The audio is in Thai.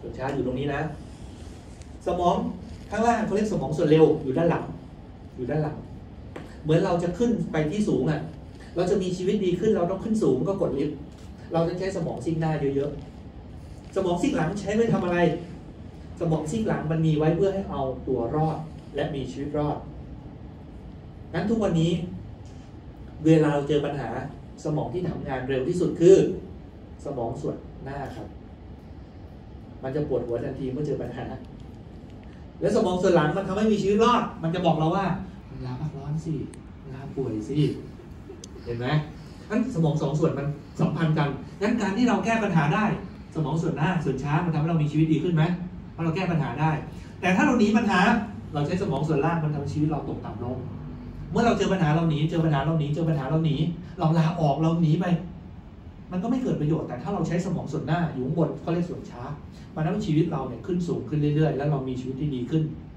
วนช้าอยู่ตรงนี้นะสมองข้างล่างเขาเรียกสมองส่วนเร็วอยู่ด้านหลังเหมือนเราจะขึ้นไปที่สูงอ่ะเราจะมีชีวิตดีขึ้นเราต้องขึ้นสูงก็กดลิฟต์เราจะใช้สมองซีกหน้าเยอะๆสมองซีกหลังใช้ไว้ทำอะไรสมองซีกหลังมันมีไว้เพื่อให้เอาตัวรอดและมีชีวิตรอดงั้นทุกวันนี้เวลาเราเจอปัญหาสมองที่ทำงานเร็วที่สุดคือสมองส่วนหน้าครับมันจะปวดหัวทันทีเมื่อเจอปัญหาและสมองส่วนหลังมันทำให้มีชีวิตรอดมันจะบอกเราว่าลาพักร้อนสิลาป่วยสิเห็นไหมงั้นสมองสองส่วนมันสัมพันธ์กันงั้นการที่เราแก้ปัญหาได้สมองส่วนหน้าส่วนช้ามันทำให้เรามีชีวิตดีขึ้นไหมเพราะเราแก้ปัญหาได้แต่ถ้าเราหนีปัญหาเราใช้สมองส่วนล่างมันทำให้ชีวิตเราตกต่ำลงเมื่อเราเจอปัญหาเราหนีเจอปัญหาเราหนีเจอปัญหาเราหนีเราลาออกเราหนีไปมันก็ไม่เกิดประโยชน์แต่ถ้าเราใช้สมองส่วนหน้าอยู่ข้างบนเขาเรียกส่วนช้ามันทำให้ชีวิตเราเนี่ยขึ้นสูงขึ้นเรื่อยๆแล้วเรามีชีวิตที่ดีขึ้น